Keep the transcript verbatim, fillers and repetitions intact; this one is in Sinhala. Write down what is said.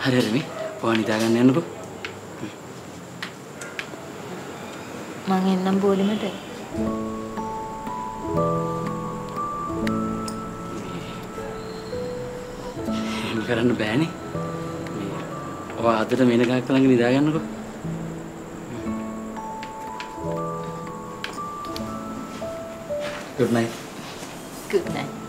හරි හරි මේ ඔයා නිදා ගන්න යන්නකෝ. මං එන්නම් බෝලෙමට. එහෙම කරන්න බෑනේ. මේ ඔයා අදට මේනකක් ළඟ නිදා ගන්නකෝ. Good night. Good night.